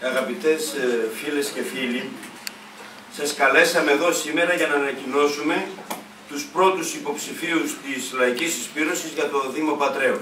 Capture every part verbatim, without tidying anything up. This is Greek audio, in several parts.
Αγαπητές φίλες και φίλοι, σας καλέσαμε εδώ σήμερα για να ανακοινώσουμε τους πρώτους υποψηφίους της Λαϊκής Συσπήρωσης για το Δήμο Πατρέων.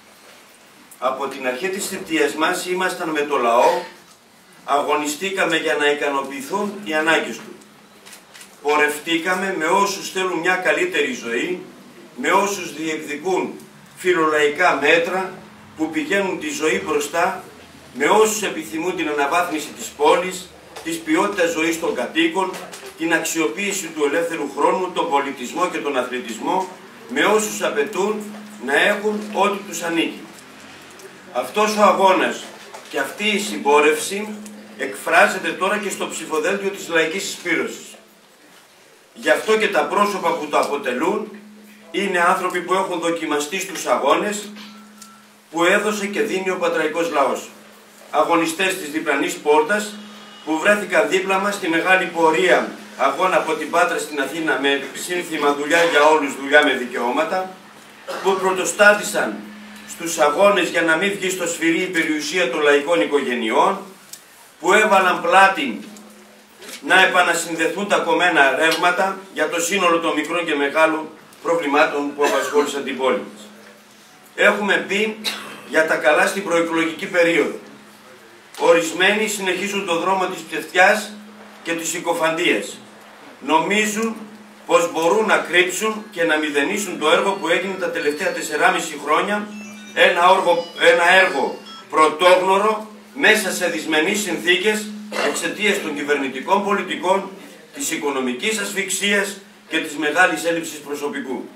Από την αρχή της θητείας μας ήμασταν με το λαό, αγωνιστήκαμε για να ικανοποιηθούν οι ανάγκες του. Πορευτήκαμε με όσους θέλουν μια καλύτερη ζωή, με όσους διεκδικούν φιλολαϊκά μέτρα που πηγαίνουν τη ζωή μπροστά, με όσους επιθυμούν την αναβάθμιση της πόλης, της ποιότητας ζωής των κατοίκων, την αξιοποίηση του ελεύθερου χρόνου, τον πολιτισμό και τον αθλητισμό, με όσους απαιτούν να έχουν ό,τι τους ανήκει. Αυτός ο αγώνας και αυτή η συμπόρευση εκφράζεται τώρα και στο ψηφοδέλτιο της Λαϊκής Συσπήρωσης. Γι' αυτό και τα πρόσωπα που το αποτελούν είναι άνθρωποι που έχουν δοκιμαστεί στους αγώνες που έδωσε και δίνει ο πατραϊκός λαός. Αγωνιστές της διπλανής πόρτας που βρέθηκαν δίπλα μας στη μεγάλη πορεία αγώνα από την Πάτρα στην Αθήνα με σύνθημα «Δουλειά για όλους, δουλειά με δικαιώματα», που πρωτοστάτησαν στους αγώνες για να μην βγει στο σφυρί η περιουσία των λαϊκών οικογενειών, που έβαλαν πλάτη να επανασυνδεθούν τα κομμένα ρεύματα για το σύνολο των μικρών και μεγάλων προβλημάτων που απασχόλησαν την πόλη μας. Έχουμε πει για τα καλά στην προεκλογική περίοδο. Ορισμένοι συνεχίζουν τον δρόμο της ψευτιάς και της συκοφαντίας. Νομίζουν πως μπορούν να κρύψουν και να μηδενίσουν το έργο που έγινε τα τελευταία τεσσεράμιση χρόνια, ένα έργο, ένα έργο πρωτόγνωρο μέσα σε δυσμενείς συνθήκες εξαιτίας των κυβερνητικών πολιτικών, της οικονομικής ασφυξίας και της μεγάλης έλλειψης προσωπικού.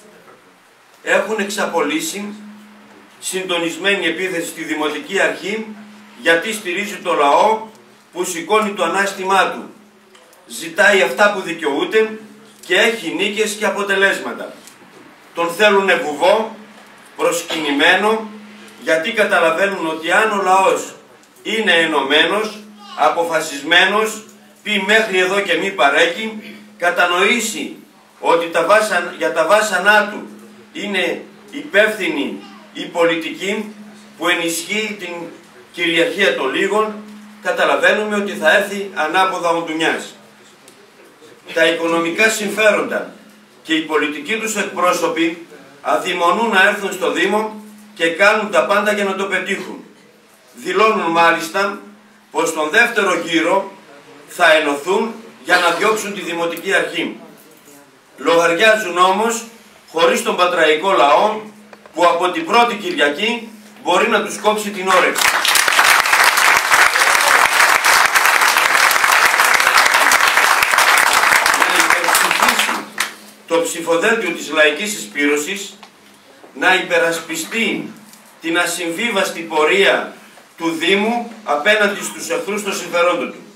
Έχουν εξαπολύσει συντονισμένη επίθεση στη Δημοτική Αρχή γιατί στηρίζει το λαό που σηκώνει το ανάστημά του, ζητάει αυτά που δικαιούται και έχει νίκες και αποτελέσματα. Τον θέλουνε βουβό, προσκυνημένο, γιατί καταλαβαίνουν ότι αν ο λαός είναι ενωμένος, αποφασισμένος, πει μέχρι εδώ και μη παρέκει, κατανοήσει ότι τα βάσαν, για τα βάσανά του είναι υπεύθυνη η πολιτική που ενισχύει την κυριαρχία των λίγων, καταλαβαίνουμε ότι θα έρθει ανάποδα ο ντουνιάς. Τα οικονομικά συμφέροντα και οι πολιτικοί τους εκπρόσωποι αδειμονούν να έρθουν στο Δήμο και κάνουν τα πάντα για να το πετύχουν. Δηλώνουν μάλιστα πως τον δεύτερο γύρο θα ενωθούν για να διώξουν τη Δημοτική Αρχή. Λογαριάζουν όμως χωρίς τον πατραϊκό λαό που από την πρώτη Κυριακή μπορεί να τους κόψει την όρεξη. Το ψηφοδέλτιο της Λαϊκής Συσπήρωσης να υπερασπιστεί την ασυμβίβαστη πορεία του Δήμου απέναντι στους εχθρούς των συμφερόντων του.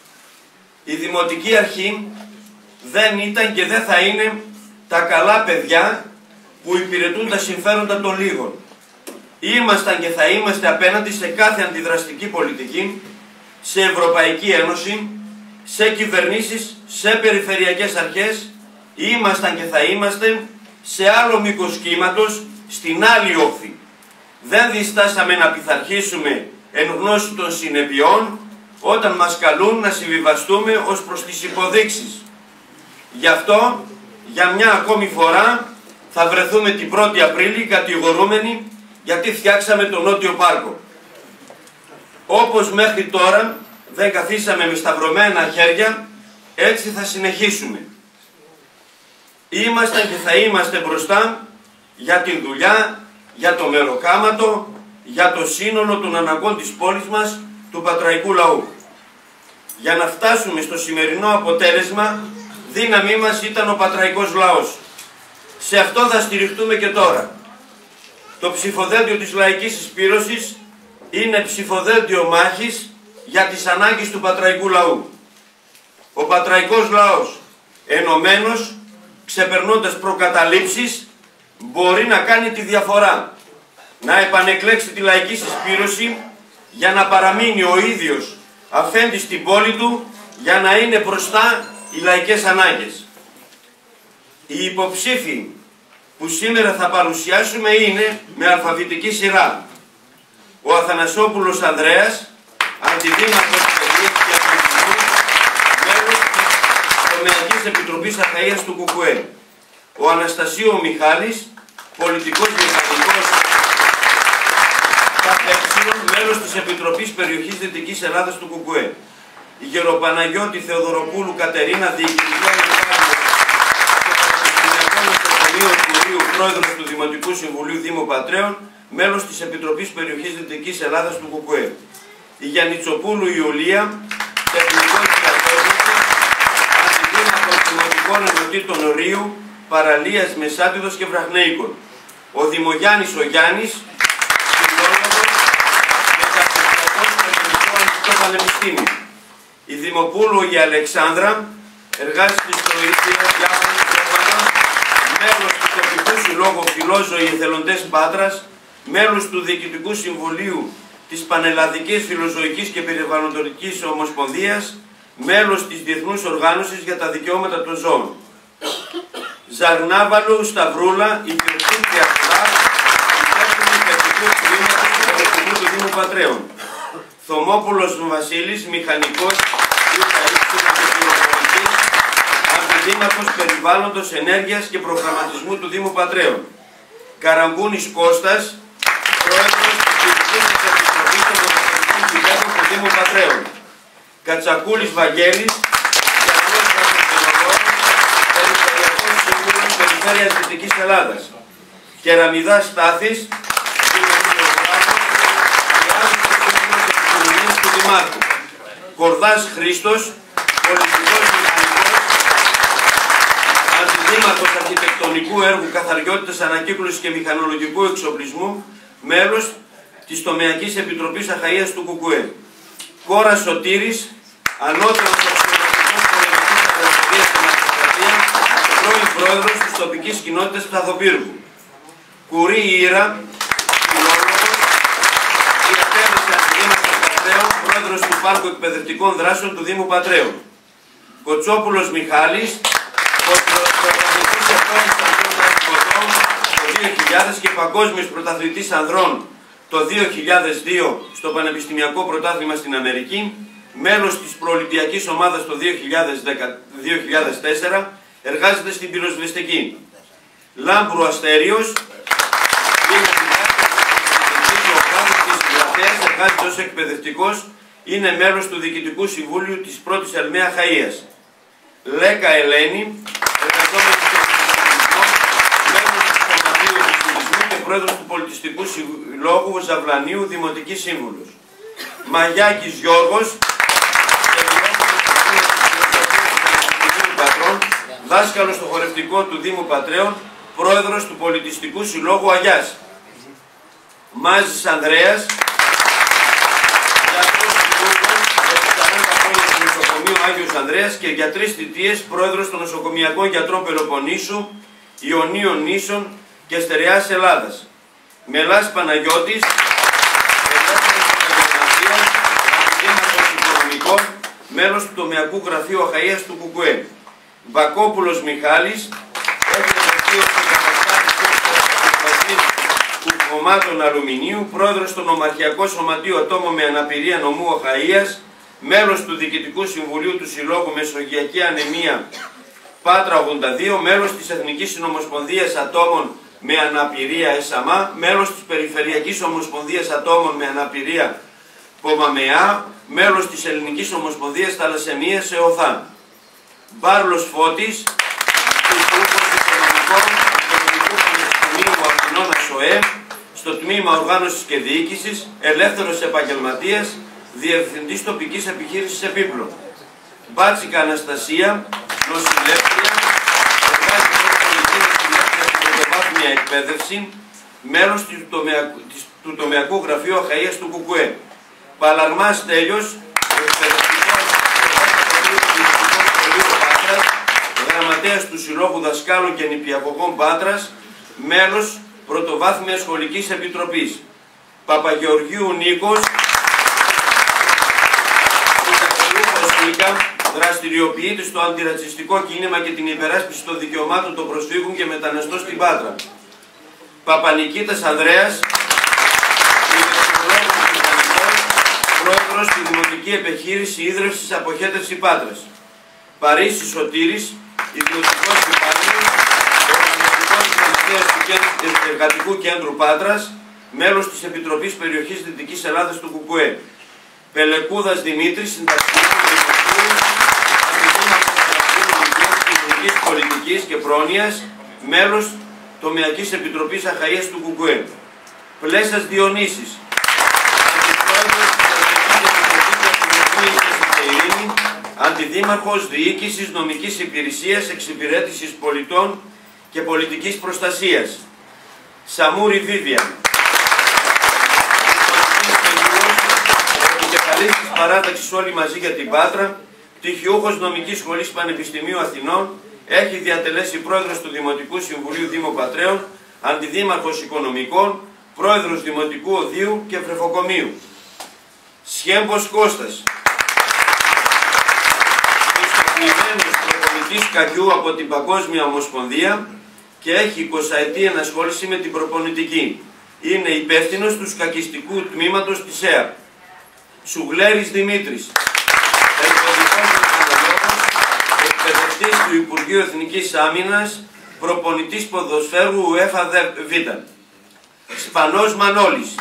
Η Δημοτική Αρχή δεν ήταν και δεν θα είναι τα καλά παιδιά που υπηρετούν τα συμφέροντα των λίγων. Ήμασταν και θα είμαστε απέναντι σε κάθε αντιδραστική πολιτική, σε Ευρωπαϊκή Ένωση, σε κυβερνήσεις, σε περιφερειακές αρχές. Ήμασταν και θα είμαστε σε άλλο μήκος κύματος, στην άλλη όχθη. Δεν διστάσαμε να πειθαρχήσουμε εν γνώση των συνεπειών όταν μας καλούν να συμβιβαστούμε ως προς τις υποδείξεις. Γι' αυτό, για μια ακόμη φορά, θα βρεθούμε την πρώτη Απρίλη κατηγορούμενοι γιατί φτιάξαμε τον Νότιο Πάρκο. Όπως μέχρι τώρα δεν καθίσαμε με σταυρωμένα χέρια, έτσι θα συνεχίσουμε. Ήμασταν και θα είμαστε μπροστά για την δουλειά, για το μεροκάματο, για το σύνολο των αναγκών της πόλης μας, του πατραϊκού λαού. Για να φτάσουμε στο σημερινό αποτέλεσμα, δύναμή μας ήταν ο πατραϊκός λαός. Σε αυτό θα στηριχτούμε και τώρα. Το ψηφοδέλτιο της Λαϊκής Συσπήρωσης είναι ψηφοδέλτιο μάχης για τις ανάγκες του πατραϊκού λαού. Ο πατραϊκός λαός, ενωμένος, ξεπερνώντας προκαταλήψεις, μπορεί να κάνει τη διαφορά. Να επανεκλέξει τη Λαϊκή Συσπήρωση για να παραμείνει ο ίδιος αφέντης στην πόλη του, για να είναι μπροστά οι λαϊκές ανάγκες. Οι υποψήφοι που σήμερα θα παρουσιάσουμε είναι με αλφαβητική σειρά. Ο Αθανασόπουλος Ανδρέας, αντιδήμαρχος Παιδείας και Αθλητισμού, μέλος της Τομεακής Επιτροπής Αχαΐας του ΚΚΕ. Ο Αναστασίου Μιχάλης, πολιτικός μηχανικός ΚΑΠΕ, μέλος της Επιτροπής Περιοχής Δυτικής Ελλάδας του ΚΚΕ. Η Γεροπαναγιώτη Θεοδωροπούλου Κατερίνα, διοικητικά πρόεδρος του Δημοτικού Συμβουλίου Δήμου Πατρέων, μέλος της Επιτροπής Περιοχής Δυτικής Ελλάδας του ΚΚΕ. Η Γιαννιτσοπούλου Ιουλία, τεχνικός διατρόπος, αντιδήμαρχος Δημοτικών Ενωτήτων Ρίου, Παραλίας, Μεσάτιδος και Βραχνέικων. Ο Δημογιάννης ο Γιάννης, φιλόλογος, μεταπτυχιακός τεχνικός στο Πανεπιστήμιο. Η Δημοπούλου η Αλεξάνδρα, εργάζεται στο Ιδρύο Διάφανος Κόμματος, μέλος του Τοπικού Συλλόγου Φιλόζωοι Εθελοντές Πάτρας, μέλος του Διοικητικού Συμβουλίου της Πανελλαδικής Φιλοζωικής και Περιβαλλοντολογικής Ομοσπονδίας, μέλος της Διεθνούς Οργάνωσης για τα Δικαιώματα των Ζώων. Ζαρνάβαλου Σταυρούλα, ιδιοκτήτρια ΚΛΑΠ, υπεύθυνη υπευτικού τμήματος του Πολιτικού του Δήμου Πατρέων. Θωμόπουλος Βασίλης, μηχανικός αντιδήμαρχος Περιβάλλοντος, Ενέργειας και Προγραμματισμού του Δήμου Πατρέων. Καραμπούνης Κώστας, πρόεδρος της Διοικητικής Επιτροπής των Νομοθετικών Συμβούλων του Δήμου Πατρέων. Κατσακούλης Βαγγέλης, γιατρός κατοικιολόγος, περιφερειακός σύμβουλος Περιφέρειας Δυτικής Ελλάδας. Κεραμιδάς Στάθης, δημοσιογράφος και άλλος σύμβουλος επικοινωνίας του Δημάρχου. Κορδάς Χρήστος, πολιτικός μηχανικός, αντιδήμαρχος αρχιτεκτονικού έργου καθαριότητας, ανακύκλωσης και μηχανολογικού εξοπλισμού, μέλος της Τομεακής Επιτροπής Αχαΐας του ΚΚΕ. Κόρα Σωτήρης, ανώτερος αξιωματικός πολιτικής αγροτικής στην Αστροκρατία, πρώην πρόεδρος της τοπικής κοινότητας Πταθοπύργου. Κουρή Ήρα, φιλόλογος, διατέλεσε αντιδήμαρχος Πατρέων, πρόεδρος του Πάρκου Εκπαιδευτικών Δράσεων του Δήμου Πατρέων. Κοτσόπουλος Μιχάλης, πρωταθλητής εθνών ανδρών το δύο χιλιάδες και παγκόσμιος πρωταθλητής ανδρών το δύο χιλιάδες δύο στο Πανεπιστημιακό Πρωτάθλημα στην Αμερική, μέλος της προολυμπιακής ομάδας το δύο χιλιάδες τέσσερα, εργάζεται στην πυροσβεστική. Λάμπρου Αστέριος, εργάζεται ως εκπαιδευτικός, είναι μέλος του Διοικητικού Συμβούλιου της πρώτης Ελμαία Αχαΐας. Λέκα Ελένη, εργαζόμενος στο πολιτισμό, μέλος του Σωματείου του Πολιτισμού και πρόεδρος του Πολιτιστικού Συλλόγου Ζαβλανίου, Δημοτική Σύμβουλος. Μαγιάκης Γιώργος, δάσκαλος στο χορευτικό του Δήμου Πατρέων, πρόεδρος του Πολιτιστικού Συλλόγου Αγιάς. Μάζης Ανδρέας, γιατρός χειρούργος, επί σαράντα χρόνια στο νοσοκομείο Άγιος Ανδρέας και για τρεις θητείες πρόεδρος των νοσοκομιακών γιατρών Πελοποννήσου, Ιωνίων Νήσων και Στερεάς Ελλάδας. Μελάς Παναγιώτης, ελεύθερος επαγγελματίας, αντιδήμαρχος οικονομικών, μέλος του Τομεακού Γραφείου Αχαΐας του ΚΚΕ. Βακόπουλος Μιχάλης, έχει του κομμάτων Αλουμινίου, πρόεδρος στο Νομαρχιακό Σωματείο Ατόμων με Αναπηρία Νομού Αχαΐας, μέλος του Διοικητικού Συμβουλίου του Συλλόγου Μεσογειακή Ανεμία Πάτρα ογδόντα δύο, μέλος της Εθνικής Συνομοσπονδίας Ατόμων με Αναπηρία ΕΣΑΜΑ, μέλος της Περιφερειακής Ομοσπονδίας Ατόμων με Αναπηρία ΠΟΜΑΜΕΑ, μέλος της Ελληνικής Ομοσπονδίας Θαλασσεμίας ΕΟΘΑ. Μπάρλος Φώτης, υπουργός Οικονομικών του Ελληνικού Πανεπιστημίου Αθηνών ΑΣΟΕ, στο τμήμα Οργάνωσης και Διοίκησης, ελεύθερος επαγγελματίας, διευθυντής τοπικής επιχείρησης επίπλων. Μπάτσικα Αναστασία, νοσηλεύτρια, εργάζεται ως πολιτική νοσηλεύτρια στην πρωτοβάθμια εκπαίδευση, μέλος του τομεακού, του τομεακού Γραφείου Αχαΐας του ΚΚΕ. Παλαρμάς Τέλειος, εκπαιδευτικός γραμματέας του Συλλόγου Δασκάλων και Νηπιαγωγών Πάτρας, μέλος Πρωτοβάθμιας Σχολικής Επιτροπής. Παπαγεωργίου Νίκος, δραστηριοποιείται στο αντιρατσιστικό κίνημα και την υπεράσπιση των δικαιωμάτων των προσφύγων και μεταναστών στην Πάτρα. Παπανικήτας Ανδρέας, πρόεδρος στη Δημοτική Επιχείρηση Ίδρυυσης Αποχέτευση Πάτρας. Παρίσι Σωτήρης, ιδιωτικός υπάλληλος, οργανωτικός γραμματέας του Εργατικού Κέντρου Πάτρας, μέλος της Επιτροπής Περιοχής Δυτικής Ελλάδας του ΚΚΕ. Πελεκούδας Δημήτρης, συνταξιούχος Κοινωνικής Πολιτικής και Πρόνοιας, μέλος Τομεακής Επιτροπής Αχαΐας του ΚΚΕ. Πλέσας Διονύσης, αντιπρόεδρος της Επιτροπής Αντιδήμαρχος Διοίκησης Νομικής Υπηρεσίας Εξυπηρέτησης Πολιτών και Πολιτικής Προστασίας. Σαμούρη Βίβιαν, επικεφαλής της παράταξης Όλοι Μαζί για την Πάτρα, πτυχιούχος Νομικής Σχολής Πανεπιστημίου Αθηνών, έχει διατελέσει πρόεδρος του Δημοτικού Συμβουλίου Δήμου Πατραίων, αντιδήμαρχος Οικονομικών, πρόεδρος Δημοτικού Οδείου και Βρεφοκομείου. Σχέμπος Κώστας, πιστοποιημένος προπονητής καγιού από την Παγκόσμια Ομοσπονδία και έχει εικοσαετή ενασχόληση με την προπονητική. Είναι υπεύθυνος του σκακιστικού τμήματος της ΕΑΠ. Σουγλέρης Δημήτρης, εκπαιδευτής του Υπουργείου Εθνικής Άμυνας, προπονητής ποδοσφαίρου UEFA Β. Σπανός Μανώλης,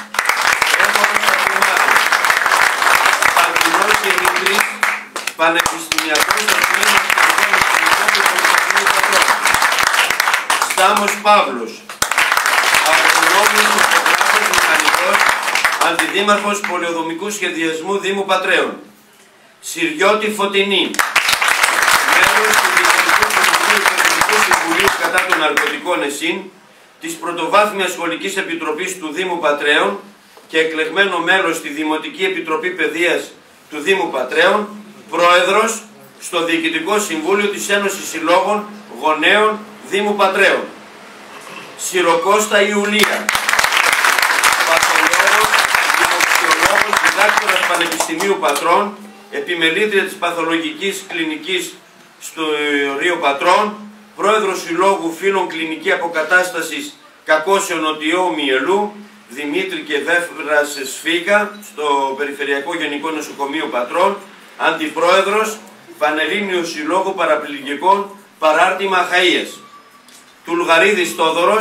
Παντινός Δημήτρης, πανεπιστημιακός αστυνομικός του Πολυτεχνείου Πατρών. Στάμος Παύλος, αγρονόμος φωτογράφος μηχανικός, αντιδήμαρχος Πολεοδομικού Σχεδιασμού Δήμου Πατραίων. Συριώτη Φωτεινή, μέλος του Διοικητικού Συμβουλίου του Εθνικού Συμβουλίου κατά των Ναρκωτικών ΕΣΥΝ, της Πρωτοβάθμιας Σχολικής Επιτροπής του Δήμου Πατραίων και εκλεγμένο μέλος στη Δημοτική Επιτροπή Παιδείας του Δήμου Πατραίων, πρόεδρος στο Διοικητικό Συμβούλιο της Ένωσης Συλλόγων Γονέων Δήμου Πατραίων. Σιροκώστα Ιουλία, παθολόγος, δημοψιολόγος, διδάκτορας Πανεπιστημίου Πατρών, επιμελήτρια της Παθολογικής Κλινικής στο Ρίο Πατρών, πρόεδρος Συλλόγου Φίλων Κλινική Αποκατάστασης Κακώσεων Νοτιού Μιελού, Δημήτρη και Δέφρας Σφίκα, στο Περιφερειακό Γενικό Νοσοκομείο Πατρών, αντιπρόεδρος Πανελλήνιου Συλλόγου Παραπληγικών Παράρτημα Αχαΐας. Τουλγαρίδης Θόδωρος,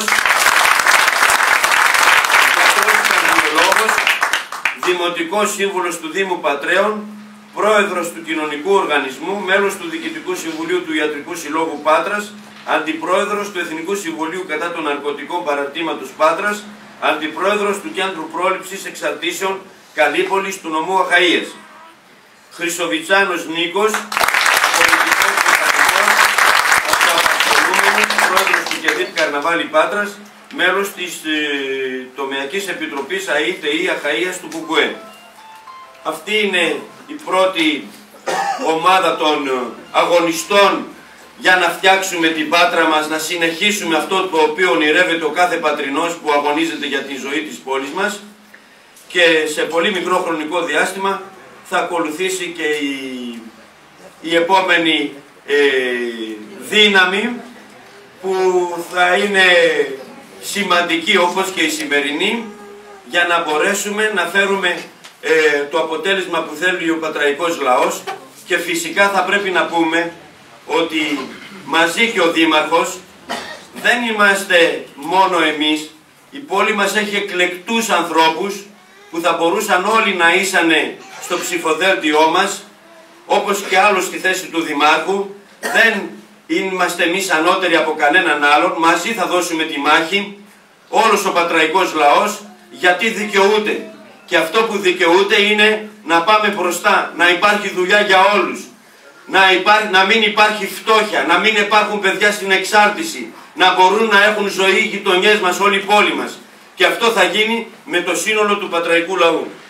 γιατρός καρδιολόγος, δημοτικός σύμβουλος του Δήμου Πατραίων, πρόεδρος του Κοινωνικού Οργανισμού, μέλος του Διοικητικού Συμβουλίου του Ιατρικού Συλλόγου Πάτρας, αντιπρόεδρος του Εθνικού Συμβουλίου κατά των Ναρκωτικών Παραρτήματος Πάτρας, αντιπρόεδρος του Κέντρου Πρόληψης Εξαρτήσεων Καλύπολης του Νομού Αχαΐας. Χρυσοβιτσάνος Νίκος, πολιτικός και κρατικός, αυτοαπασχολούμενος, πρόεδρος του ΚΕΔΙΠ Καρναβάλι Πάτρας, μέλος της ε, Τομεακής Επιτροπής ΑΕΤΕΗ Αχαΐας του ΚΚΕ. Αυτή είναι η πρώτη ομάδα των αγωνιστών για να φτιάξουμε την Πάτρα μας, να συνεχίσουμε αυτό το οποίο ονειρεύεται ο κάθε πατρινός που αγωνίζεται για τη ζωή της πόλης μας, και σε πολύ μικρό χρονικό διάστημα θα ακολουθήσει και η, η επόμενη ε, δύναμη που θα είναι σημαντική όπως και η σημερινή, για να μπορέσουμε να φέρουμε ε, το αποτέλεσμα που θέλει ο πατραϊκός λαός. Και φυσικά θα πρέπει να πούμε ότι μαζί και ο Δήμαρχος δεν είμαστε μόνο εμείς. Η πόλη μας έχει εκλεκτούς ανθρώπους που θα μπορούσαν όλοι να ήσανε στο ψηφοδέλτιό μας, όπως και άλλος στη θέση του Δημάρχου. Δεν είμαστε εμείς ανώτεροι από κανέναν άλλον. Μαζί θα δώσουμε τη μάχη, όλος ο πατραϊκός λαός, γιατί δικαιούται. Και αυτό που δικαιούται είναι να πάμε μπροστά, να υπάρχει δουλειά για όλους, να, υπάρχει, να μην υπάρχει φτώχεια, να μην υπάρχουν παιδιά στην εξάρτηση, να μπορούν να έχουν ζωή οι γειτονιές μας, όλη η πόλη μας. Και αυτό θα γίνει με το σύνολο του πατραϊκού λαού.